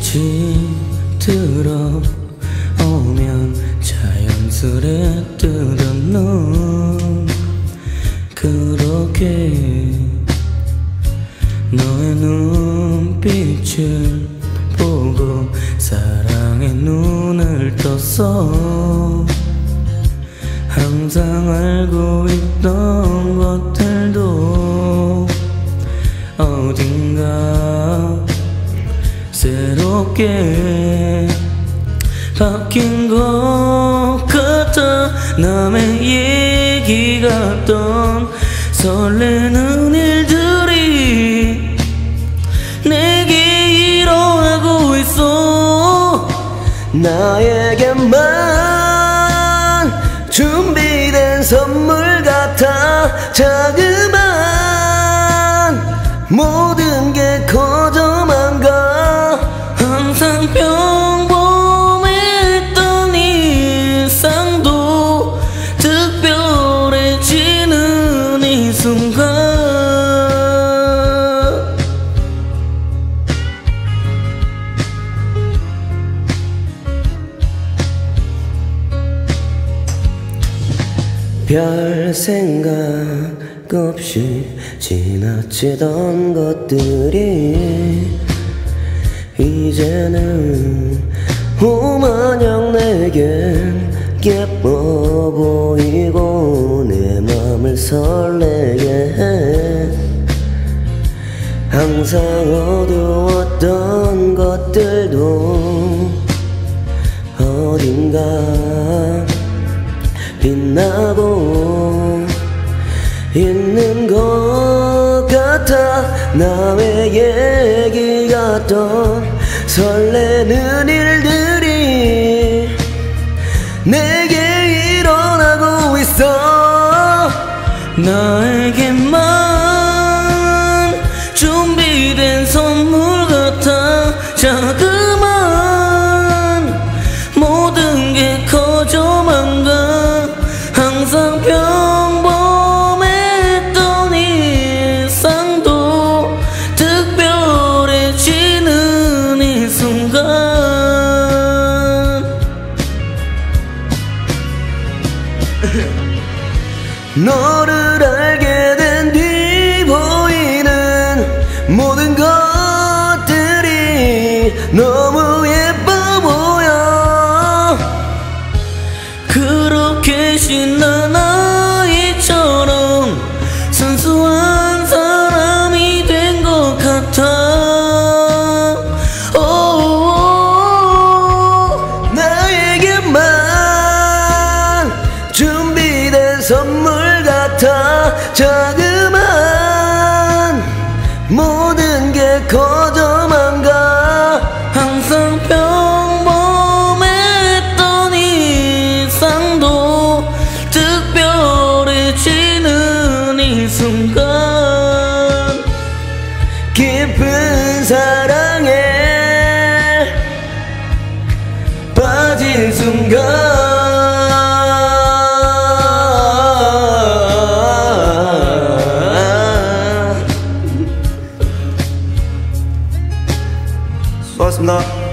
빛이 들어오면 자연스레 뜨던 눈, 그렇게 너의 눈빛을 보고 사랑의 눈을 떴어. 항상 알고 있던 것들도 어딘가 새롭게 바뀐 것 같아. 남의 얘기 같던 설레는 일들이 내게 일어나고 있어. 나에게만 준비된 선물 같아. 자그만 모든 게 거저만 가. 항상 평범했던 일상도 특별해지는 이 순간. 별 생각 없이 지나치던 것들이 이제는 호마냥 내겐 예뻐 보이고 내 맘을 설레게 해. 항상 어두웠던 것들도 어딘가 빛나고 있는 것 같아. 남의 얘기 같던 설레는 일들이 내게 일어나고 있어. 나에게만 준비된 선물 같아. 자그만 모든 게 커져만 가. 항상 평범했던 일상도 특별해지는 이 순간. 너를 알게 된 뒤 보이는 모든 것들이 너무 예뻐 보여. 그렇게 신난 아이처럼 순수한 사람이 된 것 같아. 나에게만 준비된 선물 같아. 자그만 모든 게 거저만 가. 항상 평범했던 일상도 특별해지는 이 순간. 깊은 사랑에 빠진 순간. 수고하셨습니다.